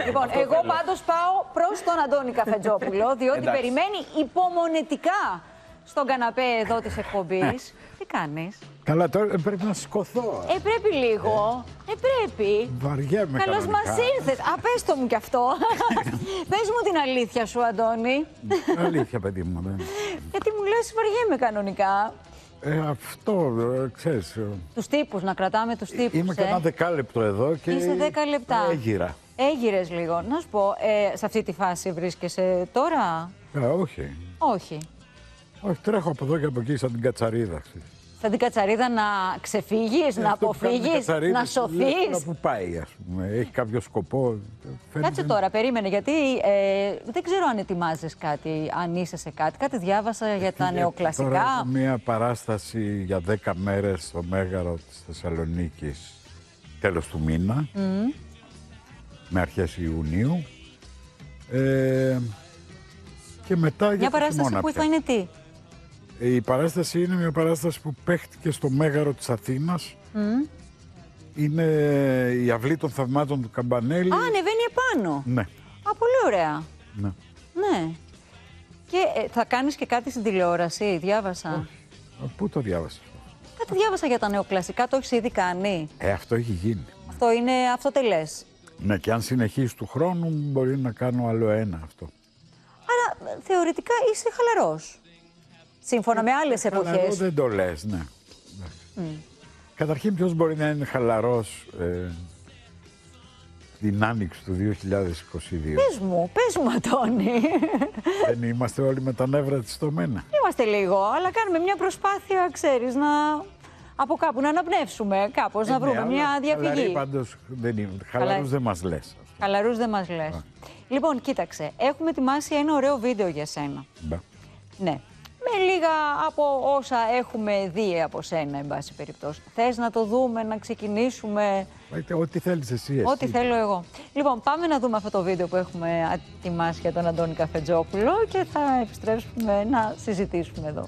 Λοιπόν, εγώ πάντως πάω προς τον Αντώνη Καφετζόπουλο, διότι περιμένει υπομονετικά στον καναπέ εδώ της εκπομπής. Τι κάνεις? Καλά, τώρα πρέπει να σηκωθώ. Πρέπει λίγο. Πρέπει. Βαριέμαι. Καλώς μας ήρθες. Πες το μου κι αυτό. Πες μου την αλήθεια σου, Αντώνη. Αλήθεια, παιδί μου. Γιατί μου λες βαριέμαι κανονικά. Αυτό, ξέρεις. Τους τύπους, να κρατάμε τους τύπους. Είμαι και ένα δεκάλεπτο εδώ και είσαι 10 λεπτά. Έγιρα. Έγιρες λίγο. Να σου πω, σε αυτή τη φάση βρίσκεσαι τώρα? Όχι. Όχι. Όχι, τρέχω από εδώ και από εκεί σαν την κατσαρίδα. Σαν την κατσαρίδα να ξεφύγεις, να αποφύγεις, να σωθείς. Να που πάει, ας πούμε. Έχει κάποιο σκοπό. Κάτσε τώρα, περίμενε, γιατί δεν ξέρω αν ετοιμάζεις κάτι, αν είσαι σε κάτι. Κάτι διάβασα για τα νεοκλασικά. Τώρα έχω μία παράσταση για 10 μέρες στο Μέγαρο της Θεσσαλονίκης, τέλος του μήνα, με αρχές Ιουνίου. Και μετά μια παράσταση που θα είναι τι? Η παράσταση είναι μια παράσταση που παίχτηκε στο Μέγαρο της Αθήνας. Είναι η αυλή των θαυμάτων του Καμπανέλη. Ανεβαίνει επάνω. Ναι. Πολύ ωραία. Ναι. Ναι. Και θα κάνεις και κάτι στην τηλεόραση, διάβασα. Πού το διάβασα? Κάτι διάβασα για τα νεοκλασικά, το έχεις ήδη κάνει? Αυτό έχει γίνει. Αυτό είναι αυτοτελές. Ναι, και αν συνεχίσει του χρόνου μπορεί να κάνω άλλο ένα αυτό. Άρα θεωρητικά είσαι χαλαρός. Σύμφωνα με άλλες εποχές. Χαλαρό δεν το λες, ναι. Καταρχήν, ποιος μπορεί να είναι χαλαρός την άνοιξη του 2022. Πες μου, Αντώνη. Δεν είμαστε όλοι με τα νεύρα της στομμένα? Είμαστε λίγο, αλλά κάνουμε μια προσπάθεια, ξέρεις, από κάπου να αναπνεύσουμε, κάπως να βρούμε μια διαφυγή. Χαλαροί πάντως δεν είναι. Χαλαρούς δεν μας λες. Χαλαρούς δεν μας λες. Λοιπόν, κοίταξε, έχουμε ετοιμάσει ένα ωραίο βίντεο για σένα. Ναι. Με λίγα από όσα έχουμε δει από σένα, εν πάση περιπτώσει. Θες να το δούμε, να ξεκινήσουμε? Ό,τι θέλεις εσύ. Ό,τι θέλω εγώ. Λοιπόν, πάμε να δούμε αυτό το βίντεο που έχουμε ετοιμάσει για τον Αντώνη Καφετζόπουλο και θα επιστρέψουμε να συζητήσουμε εδώ.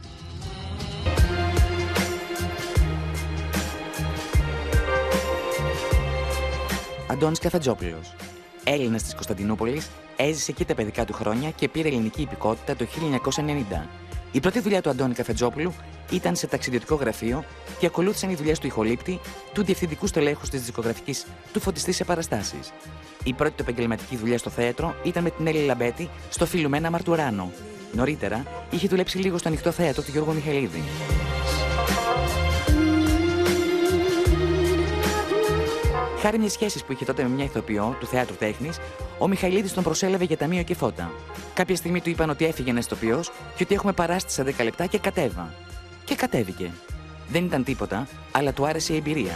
Αντώνης Καφετζόπουλος. Έλληνας της Κωνσταντινούπολης, έζησε εκεί τα παιδικά του χρόνια και πήρε ελληνική υπηκότητα το 1990. Η πρώτη δουλειά του Αντώνη Καφετζόπουλου ήταν σε ταξιδιωτικό γραφείο και ακολούθησαν οι δουλειές του ηχολήπτη, του διευθυντικού στελέχους της δισκογραφικής, του φωτιστή σε παραστάσεις. Η πρώτη του επαγγελματική δουλειά στο θέατρο ήταν με την Έλλη Λαμπέτη στο Φιλουμένα Μαρτουράνο. Νωρίτερα είχε δουλέψει λίγο στο ανοιχτό θέατρο του Γιώργου Μιχαηλίδη. Χάρη μιας σχέσης που είχε τότε με μια ηθοποιό του θέατρου τέχνης, ο Μιχαηλίδης τον προσέλαβε για ταμείο και φώτα. Κάποια στιγμή του είπαν ότι έφυγε ένας ηθοποιός και ότι έχουμε παράσταση σε 10 λεπτά και κατέβα. Και κατέβηκε. Δεν ήταν τίποτα, αλλά του άρεσε η εμπειρία.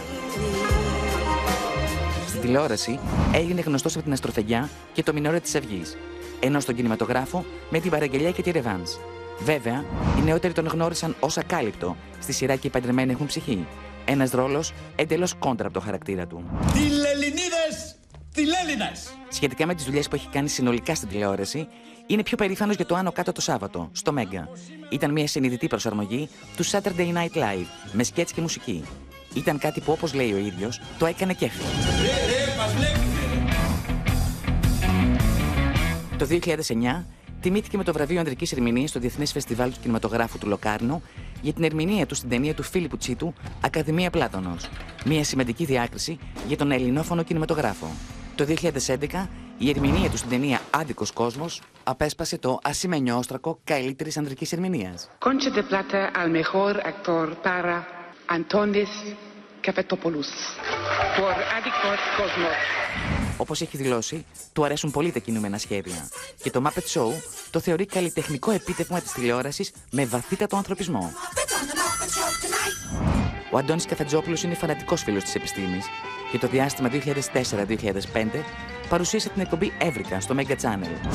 Στην τηλεόραση έγινε γνωστός από την Αστροφεγγιά και το Μινόρε της Αυγής, ενώ στον κινηματογράφο με την Παραγγελιά και τη Ρεβάνς. Βέβαια, οι νεότεροι τον γνώρισαν ως ακάλυπτο στη σειρά «Και οι παντρεμένοι έχουν ψυχή». Ένας ρόλος εντελώς κόντρα από το χαρακτήρα του. Τηλελληνίδες, τηλέλληνες! Σχετικά με τις δουλειές που έχει κάνει συνολικά στην τηλεόραση, είναι πιο περήφανος για το Άνω Κάτω το Σάββατο, στο Μέγκα. Ήταν μια συνειδητή προσαρμογή του Saturday Night Live, με σκέτς και μουσική. Ήταν κάτι που, όπως λέει ο ίδιος, το έκανε κέφι. Το 2009 τιμήθηκε με το βραβείο Ανδρικής Ερμηνείας στο Διεθνές Φεστιβάλ του Κινηματογράφου του Λοκάρνο για την ερμηνεία του στην ταινία του Φίλιππου Τσίτου «Ακαδημία Πλάτωνος». Μια σημαντική διάκριση για τον ελληνόφωνο κινηματογράφο. Το 2011 η ερμηνεία του στην ταινία «Άδικος κόσμος» απέσπασε το ασημένιο όστρακο καλύτερης ανδρικής ερμηνείας. Concha de plata al mejor actor para Antonis Kafetopoulos por Άδικος κόσμος. Όπως έχει δηλώσει, του αρέσουν πολύ τα κινούμενα σχέδια και το Muppet Show το θεωρεί καλλιτεχνικό επίτευγμα της τηλεόρασης με βαθύτατο ανθρωπισμό. Ο Αντώνης Καφετζόπουλος είναι φανατικός φίλος της επιστήμης και το διάστημα 2004-2005 παρουσίασε την εκπομπή Εύρικα στο Mega Channel.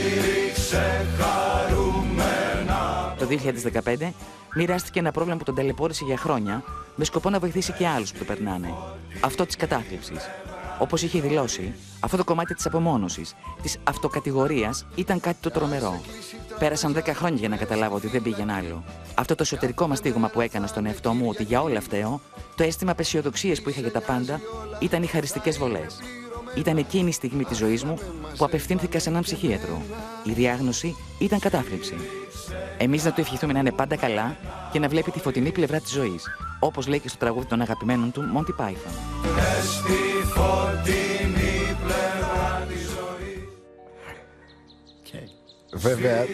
Το 2015 μοιράστηκε ένα πρόβλημα που τον ταλαιπώρησε για χρόνια με σκοπό να βοηθήσει και άλλους που το περνάνε. Αυτό της κατάθλιψης. Όπως είχε δηλώσει, αυτό το κομμάτι της απομόνωσης, της αυτοκατηγορίας, ήταν κάτι το τρομερό. Πέρασαν 10 χρόνια για να καταλάβω ότι δεν πήγαινε άλλο. Αυτό το εσωτερικό μαστίγωμα που έκανα στον εαυτό μου ότι για όλα φταίω, το αίσθημα απεσιοδοξίας που είχα για τα πάντα, ήταν οι χαριστικές βολές. Ήταν εκείνη η στιγμή της ζωής μου που απευθύνθηκα σε έναν ψυχίατρο. Η διάγνωση ήταν κατάθλιψη. Εμείς να του ευχηθούμε να είναι πάντα καλά και να βλέπει τη φωτεινή πλευρά της ζωής, όπως λέει και στο τραγούδι των αγαπημένων του Monty Python. Στη φωτεινή πλευρά της ζωής. Βέβαια,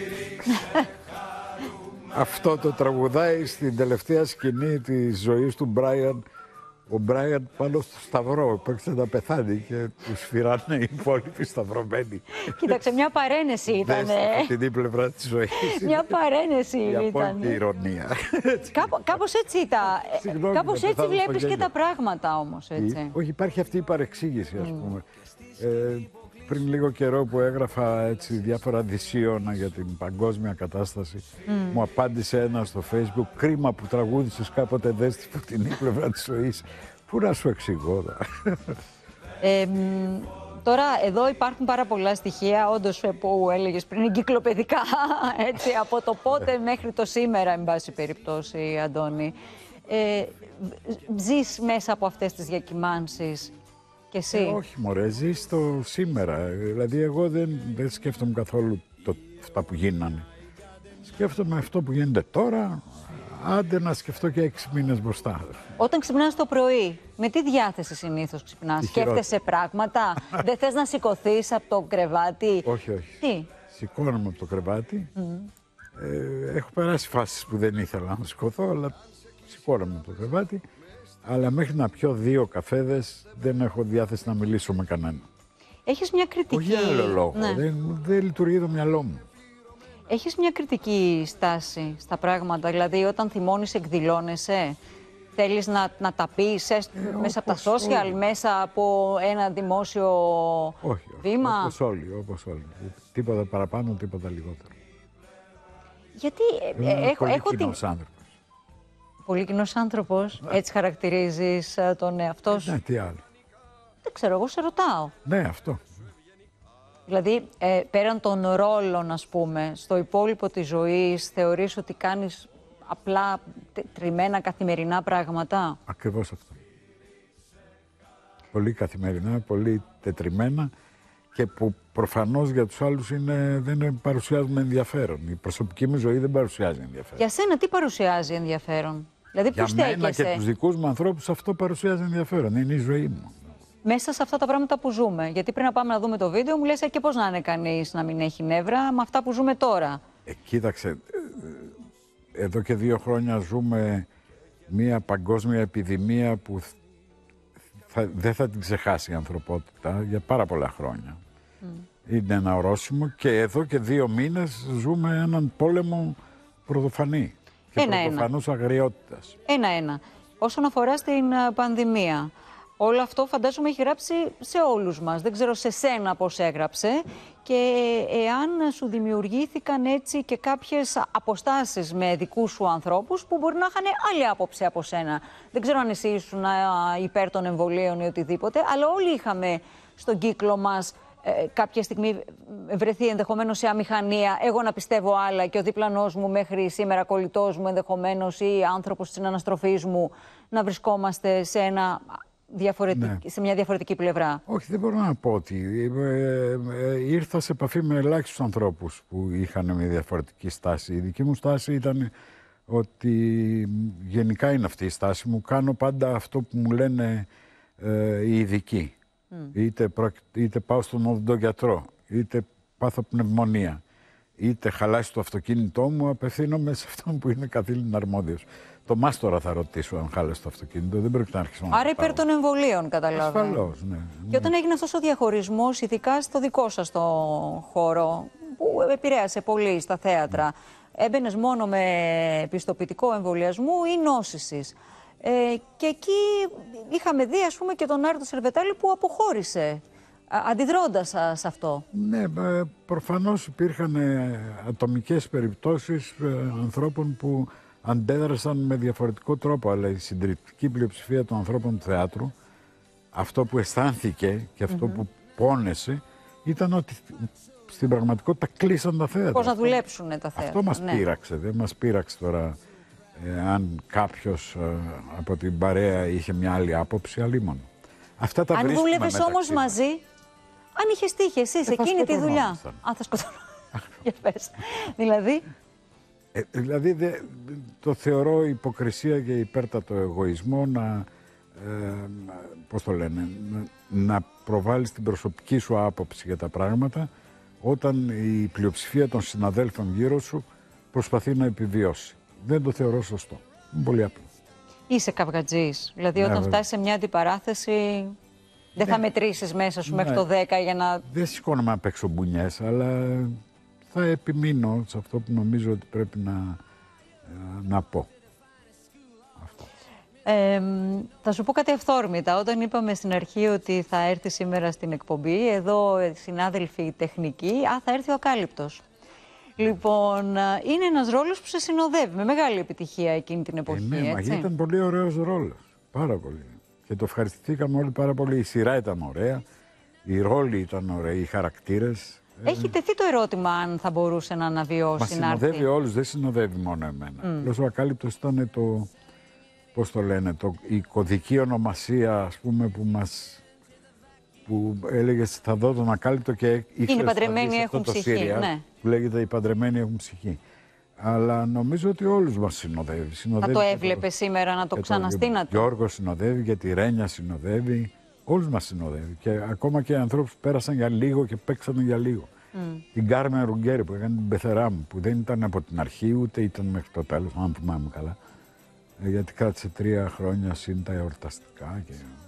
αυτό το τραγουδάει στην τελευταία σκηνή της ζωής του Μπράιαν. Ο Μπράιαν πάνω στο σταυρό, έπαιξε να πεθάνει και του σφυράνε οι υπόλοιποι σταυρωμένοι. Κοίταξε, μια παρένεση ήταν. Στην την πλευρά της ζωής. Μια παρένεση ήταν. Η απόλυτη ηρωνία. Κάπως έτσι ήταν. Κάπως έτσι βλέπεις και τα πράγματα όμως, έτσι. Όχι, υπάρχει αυτή η παρεξήγηση, ας πούμε. Πριν λίγο καιρό που έγραφα έτσι διάφορα δυσίωνα για την παγκόσμια κατάσταση, μου απάντησε ένα στο Facebook: κρίμα που τραγούδησες κάποτε δες τη φωτεινή πλευρά της ζωής. Πού να σου εξηγώ. Τώρα εδώ υπάρχουν πάρα πολλά στοιχεία, όντως που έλεγες πριν, εγκυκλοπαιδικά, έτσι, από το πότε μέχρι το σήμερα, εν πάση περιπτώσει, Αντώνη. Ζεις μέσα από αυτές τις διακυμάνσεις. Και εσύ. Όχι μωρέ, ζεις το σήμερα. Δηλαδή εγώ δεν σκέφτομαι καθόλου αυτά που γίνανε. Σκέφτομαι αυτό που γίνεται τώρα, άντε να σκεφτώ και 6 μήνες μπροστά. Όταν ξυπνάς το πρωί, με τι διάθεση συνήθως ξυπνάς? Σκέφτεσαι πράγματα? Δεν θες να σηκωθείς από το κρεβάτι? Όχι, όχι. Τι? Σηκώνομαι από το κρεβάτι. Έχω περάσει φάσεις που δεν ήθελα να σηκωθώ, αλλά σηκώνομαι από το κρεβάτι. Αλλά μέχρι να πιω 2 καφέδες δεν έχω διάθεση να μιλήσω με κανένα. Έχεις μια κριτική... Όχι για άλλο λόγο. Ναι. Δεν λειτουργεί το μυαλό μου. Έχεις μια κριτική στάση στα πράγματα, δηλαδή όταν θυμώνεις εκδηλώνεσαι, θέλεις να τα πεις μέσα από τα social, μέσα από ένα δημόσιο βήμα? Όπως όλοι. Τίποτα παραπάνω, τίποτα λιγότερο. Γιατί έχω την... άνθρωπος. Πολύ κοινός άνθρωπος, έτσι χαρακτηρίζεις τον εαυτό σου? Ναι, τι άλλο. Δεν ξέρω, εγώ σε ρωτάω. Ναι, αυτό. Δηλαδή, πέραν των ρόλων, ας πούμε, στο υπόλοιπο της ζωής, θεωρείς ότι κάνεις απλά τριμμένα καθημερινά πράγματα? Ακριβώς αυτό. Πολύ καθημερινά, πολύ τετριμμένα και που προφανώς για τους άλλους δεν παρουσιάζουν ενδιαφέρον. Η προσωπική μου ζωή δεν παρουσιάζει ενδιαφέρον. Για σένα τι παρουσιάζει ενδιαφέρον? Δηλαδή, για μένα και τους δικούς μου ανθρώπους αυτό παρουσιάζει ενδιαφέρον. Είναι η ζωή μου. Μέσα σε αυτά τα πράγματα που ζούμε. Γιατί πριν να πάμε να δούμε το βίντεο, μου λες και πώς να είναι κανείς να μην έχει νεύρα με αυτά που ζούμε τώρα. Κοίταξε, εδώ και 2 χρόνια ζούμε μια παγκόσμια επιδημία που δεν θα την ξεχάσει η ανθρωπότητα για πάρα πολλά χρόνια. Είναι ένα ορόσημο και εδώ και 2 μήνες ζούμε έναν πόλεμο πρωτοφανή και πρωτοφανούς αγριότητας. Ένα-ένα. Όσον αφορά στην πανδημία, όλο αυτό φαντάζομαι έχει γράψει σε όλους μας. Δεν ξέρω σε σένα πώς έγραψε και εάν σου δημιουργήθηκαν έτσι και κάποιες αποστάσεις με δικούς σου ανθρώπους που μπορεί να είχαν άλλη άποψη από σένα. Δεν ξέρω αν εσύ ήσουν υπέρ των εμβολίων ή οτιδήποτε, αλλά όλοι είχαμε στον κύκλο μας κάποια στιγμή βρεθεί ενδεχομένως σε αμηχανία, εγώ να πιστεύω άλλα και ο διπλανός μου μέχρι σήμερα κολλητός μου ενδεχομένως ή άνθρωπος της αναστροφής μου να βρισκόμαστε σε σε μια διαφορετική πλευρά. Όχι, δεν μπορώ να πω ότι ήρθα σε επαφή με ελάχιστους ανθρώπους που είχαν μια διαφορετική στάση. Η δική μου στάση ήταν ότι γενικά είναι αυτή η στάση μου. Κάνω πάντα αυτό που μου λένε οι ειδικοί. Είτε πάω στον οδοντογιατρό, είτε πάθω πνευμονία, είτε χαλάσει το αυτοκίνητό μου, απευθύνομαι σε αυτόν που είναι καθήλυνα αρμόδιος. Το μάστορα θα ρωτήσω αν χάλασε το αυτοκίνητο, δεν πρέπει να αρχίσω να. Άρα υπέρ των εμβολίων, καταλάβαμε. Ασφαλώς, ναι. Και όταν έγινε αυτός ο διαχωρισμός, ειδικά στο δικό σας το χώρο, που επηρέασε πολύ στα θέατρα, έμπαινες μόνο με πιστοποιητικό εμβολιασμού ή νόσησης. Και εκεί είχαμε δει, ας πούμε, και τον Άρη Σερβετάλη που αποχώρησε, αντιδρώντας σε αυτό. Ναι, προφανώς υπήρχαν ατομικές περιπτώσεις ανθρώπων που αντέδρασαν με διαφορετικό τρόπο, αλλά η συντριπτική πλειοψηφία των ανθρώπων του θεάτρου, αυτό που αισθάνθηκε και αυτό που πόνεσε, ήταν ότι στην πραγματικότητα κλείσαν τα θέατρα. Πώς να δουλέψουν τα θέατρα. Αυτό μας πείραξε, δεν μας πείραξε τώρα αν κάποιος από την παρέα είχε μια άλλη άποψη, αλίμονο. Αυτά τα αν δούλευες όμως μαζί, Αν είχες τύχει εσύ σε εκείνη τη δουλειά. Αν θα σκοτωνόμασταν. Για πες. Δηλαδή. Δηλαδή το θεωρώ υποκρισία και υπέρτατο εγωισμό πώς το λένε, να προβάλλεις την προσωπική σου άποψη για τα πράγματα όταν η πλειοψηφία των συναδέλφων γύρω σου προσπαθεί να επιβιώσει. Δεν το θεωρώ σωστό. Είναι πολύ απλό. Είσαι καυγατζής. Δηλαδή όταν φτάσεις σε μια αντιπαράθεση δεν θα μετρήσεις μέσα σου μέχρι το 10 για να... Δεν σηκώνομαι να παίξω μπουνιές, αλλά θα επιμείνω σε αυτό που νομίζω ότι πρέπει να πω. Αυτό. Θα σου πω κάτι αυθόρμητα. Όταν είπαμε στην αρχή ότι θα έρθει σήμερα στην εκπομπή, εδώ συνάδελφοι τεχνικοί, θα έρθει ο Ακάλυπτος. Λοιπόν, είναι ένας ρόλος που σε συνοδεύει με μεγάλη επιτυχία εκείνη την εποχή. Ναι, έτσι? Ήταν πολύ ωραίος ρόλος. Πάρα πολύ. Και το ευχαριστηθήκαμε όλοι πάρα πολύ. Η σειρά ήταν ωραία, οι ρόλοι ήταν ωραίοι, οι χαρακτήρες. Έχει τεθεί το ερώτημα αν θα μπορούσε να αναβιώσει. Μα συνοδεύει όλους, δεν συνοδεύει μόνο εμένα. Ο Ακάλυπτος ήταν το, πώς το λένε, η κωδική ονομασία, ας πούμε, που έλεγες θα δω τον Ακάλυπτο και είναι παντρεμένοι έχουν ψυχή, ναι. Που λέγεται οι παντρεμένοι έχουν ψυχή. Αλλά νομίζω ότι όλους μας συνοδεύει. Θα το έβλεπε σήμερα να το ξαναστήνατε? Ο Γιώργος συνοδεύει και τη Ρένια συνοδεύει. Όλους μας συνοδεύει. Και ακόμα και οι ανθρώπους που πέρασαν για λίγο και παίξαν για λίγο. Την Κάρμεν Ρουγκέρη που έκανε την πεθερά μου, που δεν ήταν από την αρχή ούτε ήταν μέχρι το τέλος, αν θυμάμαι καλά. Γιατί κράτησε 3 χρόνια συν τα εορταστικά.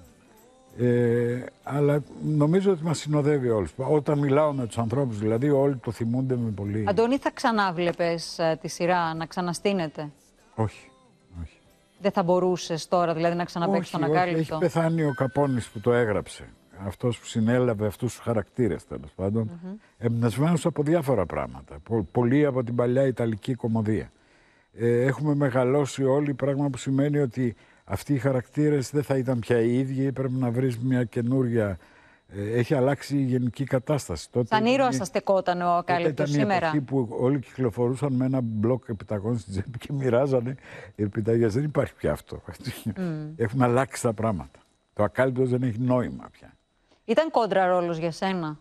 Αλλά νομίζω ότι μας συνοδεύει όλους. Όταν μιλάω με τους ανθρώπους, δηλαδή, όλοι το θυμούνται με πολύ. Αντώνη, θα ξανάβλεπες τη σειρά να ξαναστείνεται? Όχι. Δεν θα μπορούσες τώρα δηλαδή να ξαναπαίξεις τον Ακάλυπτο? Έχει πεθάνει ο Καπώνης που το έγραψε. Αυτός που συνέλαβε αυτούς τους χαρακτήρες, τέλος πάντων. Εμπνευσμένος από διάφορα πράγματα. Πολύ από την παλιά Ιταλική κομμωδία. Έχουμε μεγαλώσει όλοι, πράγμα που σημαίνει ότι αυτοί οι χαρακτήρες δεν θα ήταν πια οι ίδιοι, πρέπει να βρεις μια καινούρια. Έχει αλλάξει η γενική κατάσταση. Σαν ήρωα σας στεκόταν ο Ακάλυπτος σήμερα. Ήταν η εποχή που όλοι κυκλοφορούσαν με ένα μπλοκ επιταγών στην τσέπη και μοιράζανε επιταγές. Δεν υπάρχει πια αυτό. Έχουν αλλάξει τα πράγματα. Το Ακάλυπτος δεν έχει νόημα πια. Ήταν κόντρα ρόλος για σένα?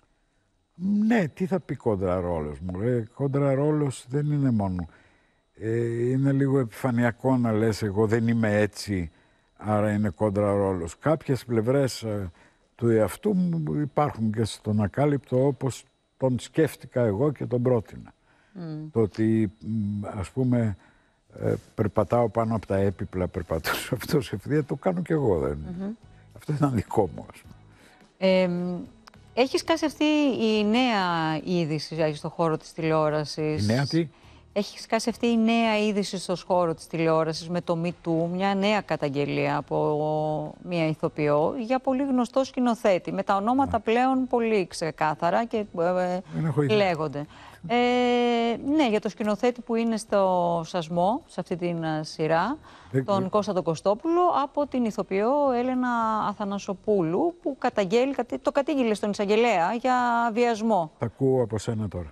Ναι, τι θα πει κόντρα ρόλος μου. Κόντρα ρόλος δεν είναι μόνο. Είναι λίγο επιφανειακό να λες εγώ δεν είμαι έτσι, άρα είναι κόντρα ρόλος. Κάποιες πλευρές του εαυτού μου υπάρχουν και στον Ακάλυπτο όπως τον σκέφτηκα εγώ και τον πρότεινα. Το ότι ας πούμε περπατάω πάνω από τα έπιπλα, περπατούσα αυτός ευθεία, το κάνω κι εγώ. Αυτό ήταν δικό μου, ας πούμε. Έχει σκάσει αυτή η νέα είδηση στον χώρο της τηλεόρασης. Η νέα τι? Έχει σκάσει αυτή η νέα είδηση στον χώρο της τηλεόρασης με το Me Too, μια νέα καταγγελία από μια ηθοποιό για πολύ γνωστό σκηνοθέτη. Με τα ονόματα πλέον πολύ ξεκάθαρα και λέγονται. Ναι, για το σκηνοθέτη που είναι στο Σασμό, σε αυτή την σειρά, τον Κώστα τον Κωστόπουλο, από την ηθοποιό Έλενα Αθανασοπούλου, που το κατήγγειλε στον εισαγγελέα για βιασμό. Τα ακούω από σένα τώρα.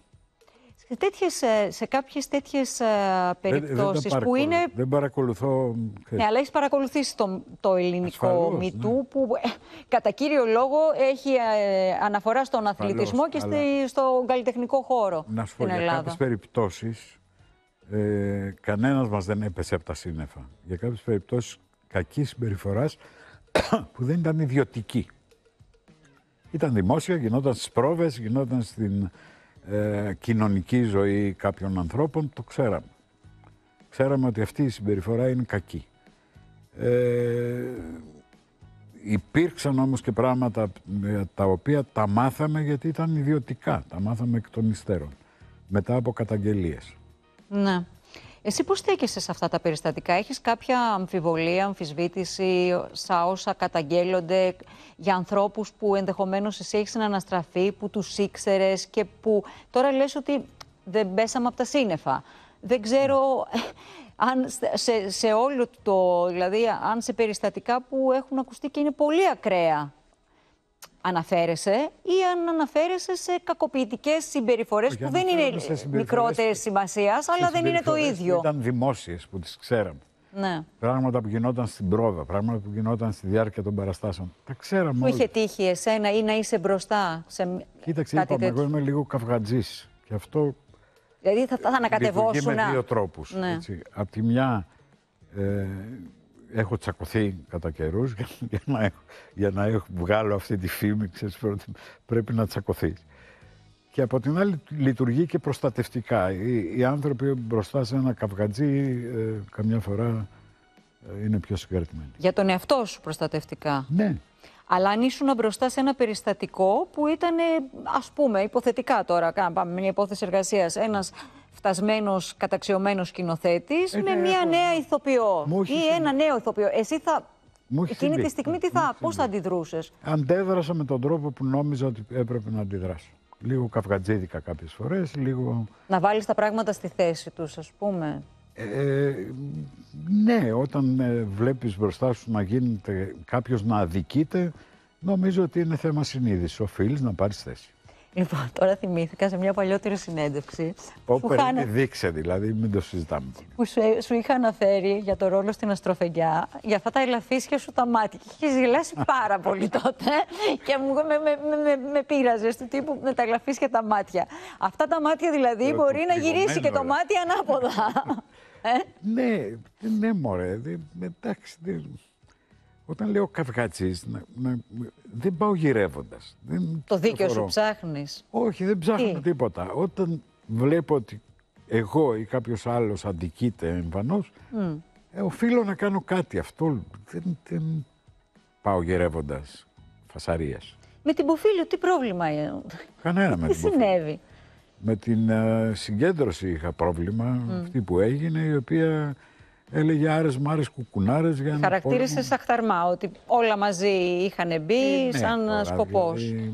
Σε κάποιες τέτοιες περιπτώσεις που είναι... Δεν παρακολουθώ... Ναι, αλλά έχεις παρακολουθήσει το ελληνικό Me Too, που κατά κύριο λόγο έχει αναφορά στον αθλητισμό και στον καλλιτεχνικό χώρο στην Ελλάδα. Να σου πω, για κάποιες περιπτώσεις κανένας μας δεν έπεσε από τα σύννεφα. Για κάποιες περιπτώσεις κακής συμπεριφοράς που δεν ήταν ιδιωτική. Ήταν δημόσια, γινόταν στις πρόβες, γινόταν στην... κοινωνική ζωή κάποιων ανθρώπων, το ξέραμε. Ξέραμε ότι αυτή η συμπεριφορά είναι κακή. Υπήρξαν όμως και πράγματα τα οποία τα μάθαμε γιατί ήταν ιδιωτικά. Τα μάθαμε εκ των υστέρων, μετά από καταγγελίες. Ναι. Εσύ πώς στέκεσαι σε αυτά τα περιστατικά? Έχεις κάποια αμφιβολία, αμφισβήτηση στα όσα καταγγέλλονται για ανθρώπους που ενδεχομένως εσύ έχεις αναστραφεί, που τους ήξερες και που τώρα λες ότι δεν πέσαμε από τα σύννεφα? Δεν ξέρω αν σε όλο δηλαδή αν σε περιστατικά που έχουν ακουστεί και είναι πολύ ακραία αναφέρεσαι ή αν αναφέρεσαι σε κακοποιητικές συμπεριφορές που δεν είναι μικρότερης σημασίας, αλλά δεν είναι το ίδιο. Ήταν δημόσιες που τις ξέραμε. Ναι. Πράγματα που γινόταν στην πρόβα, πράγματα που γινόταν στη διάρκεια των παραστάσεων. Τα ξέραμε Που όλοι. είχε τύχει εσένα ή να είσαι μπροστά σε Κοίταξε, κάτι είπαμε, τέτοιο? εγώ είμαι λίγο καυγατζής. Και αυτό Δηλαδή θα ανακατευόσουν. λειτουργεί με δύο τρόπους. Ναι. Απ' τη μια έχω τσακωθεί κατά καιρούς για να βγάλω αυτή τη φήμη, ξέρεις, πρέπει να τσακωθείς. Και από την άλλη λειτουργεί και προστατευτικά. Οι άνθρωποι μπροστά σε ένα καυγατζή καμιά φορά είναι πιο συγκρατημένοι. Για τον εαυτό σου προστατευτικά. Ναι. Αλλά αν ήσουν μπροστά σε ένα περιστατικό που ήταν, ας πούμε, υποθετικά τώρα, πάμε με μια υπόθεση εργασίας, ένας φτασμένος, καταξιωμένος σκηνοθέτης με μια νέα ηθοποιό ή ένα νέο ηθοποιό. Εσύ θα, εκείνη τη στιγμή πώς θα αντιδρούσες? Αντέδρασα με τον τρόπο που νόμιζα ότι έπρεπε να αντιδράσω. Λίγο καυγατζίδικα κάποιες φορές, λίγο... Να βάλεις τα πράγματα στη θέση τους, ας πούμε. Ναι, όταν βλέπεις μπροστά σου να γίνεται κάποιος να αδικείται, νομίζω ότι είναι θέμα συνείδησης. Οφείλεις να πάρεις θέση. Λοιπόν, τώρα θυμήθηκα σε μια παλιότερη συνέντευξη. Δείξε δηλαδή, μην το συζητάμε. Που σου είχα αναφέρει για το ρόλο στην Αστροφεγγιά, για αυτά τα ελαφίσια σου τα μάτια. Και είχες γελάσει πάρα πολύ τότε και με πείραζες του τύπου με τα ελαφίσια τα μάτια. Αυτά τα μάτια δηλαδή μπορεί να γυρίσει και το μάτι ανάποδα. Ναι, μωρέ, εντάξει. Όταν λέω καυγατζής, δεν πάω γυρεύοντας. Το δίκαιο σου ψάχνεις? Όχι, δεν ψάχνω τίποτα. Όταν βλέπω ότι εγώ ή κάποιος άλλος αντικείται εμφανώς, οφείλω να κάνω κάτι. Αυτό δεν πάω γυρεύοντας φασαρίες. Με την Ποφίλιο τι πρόβλημα? Κανένα με την Ποφίλιο. Τι συνέβη? Με την συγκέντρωση είχα πρόβλημα, αυτή που έγινε, η οποία... έλεγε άρες μάρες κουκουνάρες για να... Χαρακτήρισε σαχταρμά, ότι όλα μαζί είχαν μπει σαν σκοπός. Δηλαδή,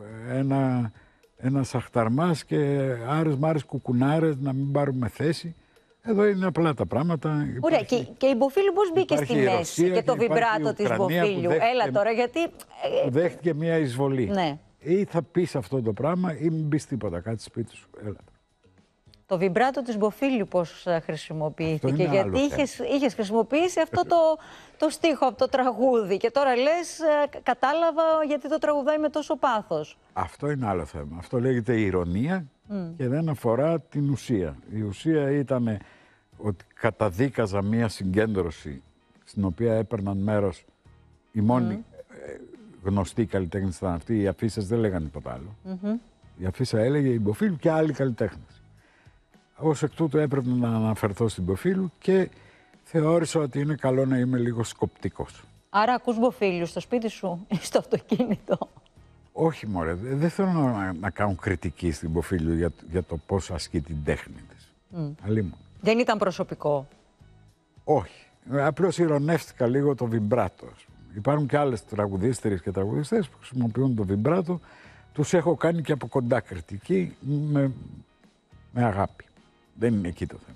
ένα σαχταρμάς και άρες μάρες κουκουνάρες να μην πάρουμε θέση. Εδώ είναι απλά τα πράγματα. Ωραία, και η Μποφίλου πώς μπήκε στη μέση και το βιμπράτο της Μποφίλου? Έλα τώρα, γιατί... Δέχτηκε μια εισβολή. Ναι. Ή θα πεις αυτό το πράγμα ή μην πεις τίποτα, κάτι σπίτι σου. Έλα. Το βιμπράτο της Μποφίλου πώς χρησιμοποιήθηκε? Γιατί είχες χρησιμοποιήσει αυτό το στίχο από το τραγούδι και τώρα λες κατάλαβα γιατί το τραγουδάει με τόσο πάθος. Αυτό είναι άλλο θέμα. Αυτό λέγεται ηρωνία και δεν αφορά την ουσία. Η ουσία ήταν ότι καταδίκαζα μία συγκέντρωση στην οποία έπαιρναν μέρος οι μόνοι γνωστοί καλλιτέχνες ήταν αυτοί. Οι αφίσες δεν λέγανε τίποτα άλλο. Η αφίσα έλεγε η Μποφίλου και άλλοι καλλιτέχνες. Ως εκ τούτου έπρεπε να αναφερθώ στην Μποφίλου και θεώρησα ότι είναι καλό να είμαι λίγο σκοπτικός. Άρα ακούς Μποφίλου στο σπίτι σου ή στο αυτοκίνητο? Όχι μωρέ, δεν θέλω να κάνω κριτική στην Μποφίλου για το πώς ασκεί την τέχνη της. Δεν ήταν προσωπικό? Όχι. Απλώς ηρωνεύτηκα λίγο το βιμπράτο. Υπάρχουν και άλλες τραγουδίστριες και τραγουδιστές που χρησιμοποιούν το βιμπράτο. Τους έχω κάνει και από κοντά κριτική με αγάπη. Δεν είναι εκεί το θέμα.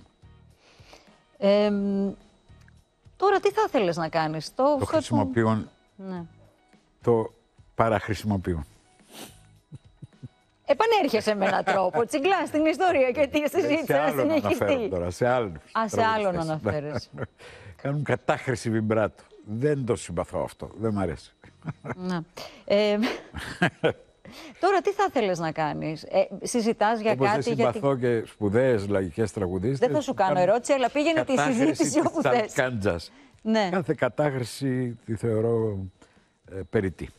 Τώρα τι θα ήθελες να κάνεις? Το χρησιμοποιώ, ναι. Το παραχρησιμοποιώ. Επανέρχεσαι με έναν τρόπο, τσιγκλάς την ιστορία και τη συζήτηση να συνεχιστεί. Τώρα, σε άλλον αναφέρεσαι. Κάνουν κατάχρηση βιμπράτο. Δεν το συμπαθώ αυτό. Δεν μ' αρέσει. Τώρα τι θα ήθελες να κάνεις? Συζητάς για όπως κάτι? δεν συμπαθώ και σπουδαίες λαϊκές τραγουδίστες. Δεν θα σου κάνω ερώτηση, αλλά πήγαινε τη συζήτηση όπου θες. Ναι. Κάθε κατάχρηση τη θεωρώ περιττή.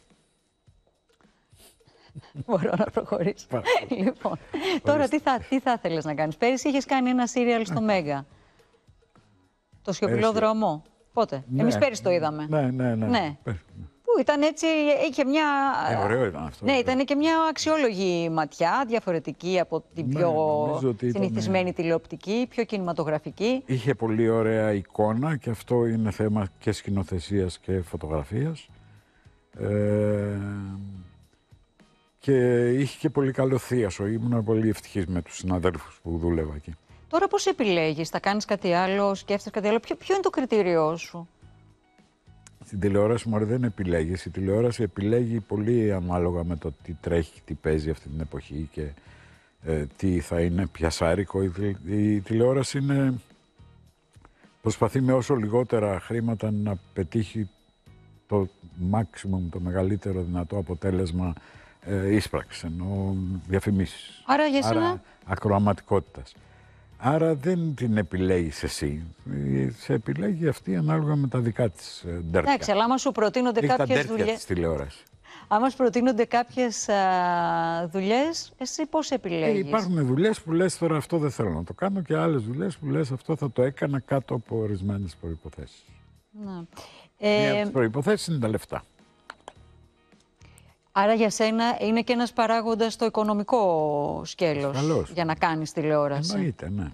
Μπορώ να προχωρήσω. Λοιπόν, τώρα τι θα ήθελες να κάνεις? Πέρυσι είχες κάνει ένα σύριαλ στο Μέγκα. Το Σιωπηλό Δρόμο. Πότε? Εμείς πέρυσι το είδαμε. Ναι. Που ήταν έτσι, είχε μια... ωραίο ήταν αυτό. Ναι, ήταν και μια αξιόλογη ματιά, διαφορετική από την πιο συνηθισμένη τηλεοπτική, πιο κινηματογραφική. Είχε πολύ ωραία εικόνα και αυτό είναι θέμα και σκηνοθεσίας και φωτογραφίας. Και είχε και πολύ καλό θίασο. Ήμουν πολύ ευτυχής με τους συναδέλφους που δούλευα εκεί. Τώρα πώς επιλέγεις? Θα κάνεις κάτι άλλο, σκέφτεσαι κάτι άλλο? Ποιο είναι το κριτήριό σου? Στην τηλεόραση μωρέ δεν επιλέγεις. Η τηλεόραση επιλέγει πολύ ανάλογα με το τι τρέχει, τι παίζει αυτή την εποχή και τι θα είναι πιασάρικο. Η τηλεόραση είναι Προσπαθεί με όσο λιγότερα χρήματα να πετύχει το maximum, το μεγαλύτερο δυνατό αποτέλεσμα ίσπραξης, ενώ διαφημίσεις. Άρα για σένα... ακροαματικότητας. Άρα δεν την επιλέγεις εσύ. Σε επιλέγει αυτή ανάλογα με τα δικά της ντέρτια. Εντάξει, αλλά άμα σου προτείνονται κάποιες δουλειές... της τηλεόρασης. Άμα σου προτείνονται κάποιες δουλειές, εσύ πώς επιλέγεις? Υπάρχουν δουλειές που λες τώρα αυτό δεν θέλω να το κάνω και άλλες δουλειές που λες αυτό θα το έκανα κάτω από ορισμένες προϋποθέσεις. Ναι. Μία από τις προϋποθέσεις είναι τα λεφτά. Άρα για σένα είναι και ένας παράγοντας στο οικονομικό σκέλος. Καλώς. Για να κάνεις τηλεόραση. Εννοείται, ναι.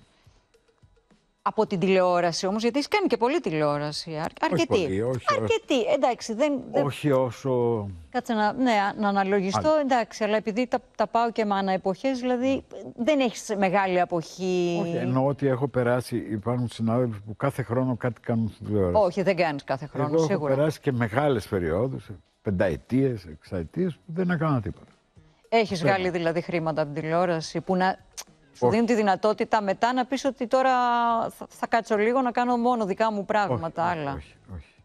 Από την τηλεόραση όμως, γιατί έχεις κάνει και πολλή τηλεόραση. Αρκετή. Πολύ, αρκετή. Εντάξει, όχι όσο... Κάτσε να αναλογιστώ, εντάξει, αλλά επειδή τα πάω και με αναεποχές, δηλαδή δεν έχεις μεγάλη αποχή. Όχι, εννοώ ότι έχω περάσει, υπάρχουν συνάδελφοι που κάθε χρόνο κάτι κάνουν στην τηλεόραση. Όχι, δεν κάνεις κάθε χρόνο, εγώ σίγουρα. Έχω περάσει και μεγάλες περιόδους, 5ετίες, 6ετίες, που δεν έκανα τίποτα. Έχεις βγάλει δηλαδή χρήματα από την τηλεόραση που να σου δίνουν τη δυνατότητα μετά να πεις ότι τώρα θα κάτσω λίγο να κάνω μόνο δικά μου πράγματα, άλλα. Όχι.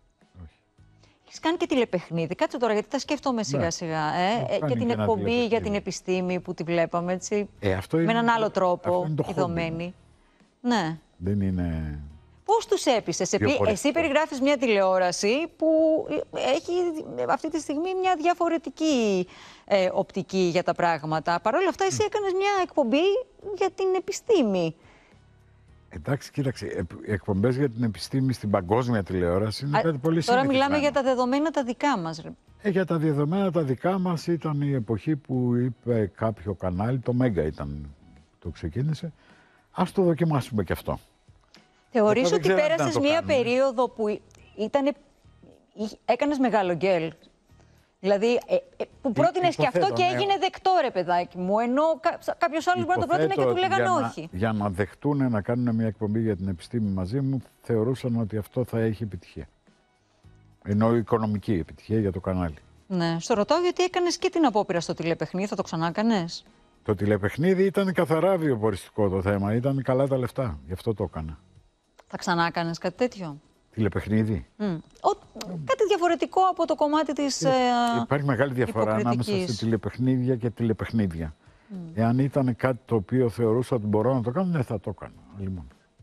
Έχεις κάνει και τηλεπαιχνίδι. Κάτσε τώρα, γιατί τα σκέφτομαι σιγά-σιγά. Και την εκπομπή για την επιστήμη που τη βλέπαμε, έτσι. Με έναν άλλο τρόπο, ειδωμένη. Ναι. Δεν είναι... Πώς τους έπεισες? Εσύ περιγράφεις μια τηλεόραση που έχει αυτή τη στιγμή μια διαφορετική οπτική για τα πράγματα. Παρ' όλα αυτά, εσύ έκανες μια εκπομπή για την επιστήμη. Εντάξει, κοίταξε, εκπομπές για την επιστήμη στην παγκόσμια τηλεόραση είναι κάτι πολύ συνηθισμένο. Τώρα μιλάμε για τα δεδομένα τα δικά μας. Για τα δεδομένα τα δικά μας ήταν η εποχή που είπε κάποιο κανάλι, το Μέγκα ήταν, το ξεκίνησε, ας το δοκιμάσουμε και αυτό. Θεωρείς ότι πέρασες μία περίοδο που έκανες μεγάλο γκέλ? Δηλαδή, που πρότεινες και αυτό και έγινε δεκτό, ρε παιδάκι μου, ενώ κάποιος άλλος μπορεί να το πρότεινε και του λέγανε όχι. Για να δεχτούν να κάνουν μια εκπομπή για την επιστήμη μαζί μου, θεωρούσαν ότι αυτό θα έχει επιτυχία. Ενώ οικονομική επιτυχία για το κανάλι. Ναι, στο ρωτάω γιατί έκανες και την απόπειρα στο τηλεπαιχνίδι, θα το ξανά κάνες? Το τηλεπαιχνίδι ήταν καθαρά βιοποριστικό το θέμα, ήταν καλά τα λεφτά, γι' αυτό το έκανα. Θα ξανά κάνεις κάτι τέτοιο? Τηλεπαιχνίδι. Κάτι διαφορετικό από το κομμάτι της υπάρχει μεγάλη διαφορά ανάμεσα σε τηλεπαιχνίδια και τηλεπαιχνίδια. Εάν ήταν κάτι το οποίο θεωρούσα ότι μπορώ να το κάνω, ναι, θα το κάνω.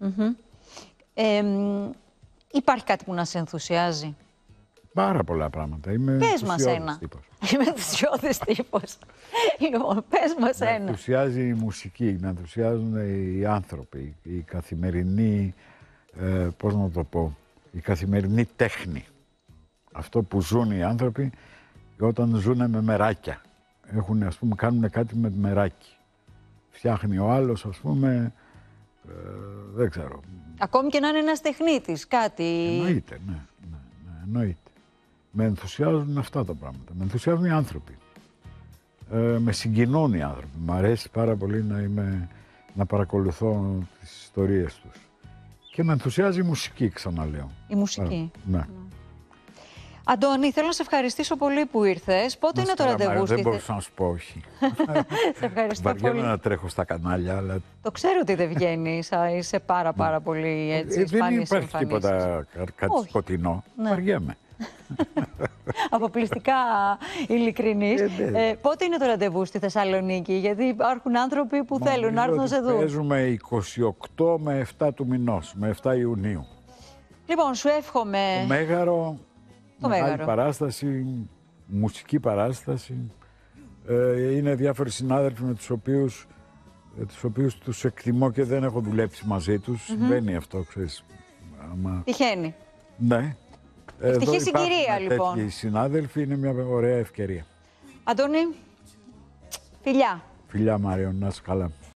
Υπάρχει κάτι που να σε ενθουσιάζει? Πάρα πολλά πράγματα. Πες μας ένα. Είμαι ενθουσιώδης τύπος. Λοιπόν, πες μας ένα. Με ενθουσιάζει η μουσική, με ενθουσιάζουν οι άνθρωποι, η καθημερινή, πώς να το πω, η καθημερινή τέχνη. Αυτό που ζουν οι άνθρωποι όταν ζουν με μεράκια. Ας πούμε, κάνουν κάτι με μεράκι. Φτιάχνει ο άλλος, ας πούμε, δεν ξέρω. Ακόμη και να είναι ένας τεχνίτης, κάτι... Εννοείται, ναι, εννοείται. Με ενθουσιάζουν αυτά τα πράγματα. Με ενθουσιάζουν οι άνθρωποι. Με συγκινούν οι άνθρωποι. Μ' αρέσει πάρα πολύ να παρακολουθώ τις ιστορίες τους. Και με ενθουσιάζει η μουσική, ξαναλέω. Η μουσική. Ναι. Αντώνη, θέλω να σε ευχαριστήσω πολύ που ήρθες. Πότε είναι το ραντεβού? Δεν μπορούσα να σου πω όχι. Σε ευχαριστώ πολύ. Βαριέμαι να τρέχω στα κανάλια, αλλά... Το ξέρω ότι δεν βγαίνεις. Είσαι πάρα πολύ έτσι, σπάνιες δεν υπάρχει τίποτα κάτι σκοτεινό. Βαριέμαι. Αποκλειστικά ειλικρινής. Πότε είναι το ραντεβού στη Θεσσαλονίκη? Γιατί υπάρχουν άνθρωποι που θέλουν να έρθουν να σε δουν. Παίζουμε 28 με 7 του μηνός, με 7 Ιουνίου. Λοιπόν, σου εύχομαι... Το Μέγαρο, μεγάλη παράσταση, μουσική παράσταση. Είναι διάφοροι συνάδελφοι με τους οποίους τους εκτιμώ και δεν έχω δουλέψει μαζί τους. Συμβαίνει αυτό, ξέρεις. Τυχαίνει. Ναι. Ευτυχή συγκυρία, λοιπόν. Τέτοιοι συνάδελφοι, είναι μια ωραία ευκαιρία. Αντώνη, φιλιά. Φιλιά, Μάριο, να είσαι καλά.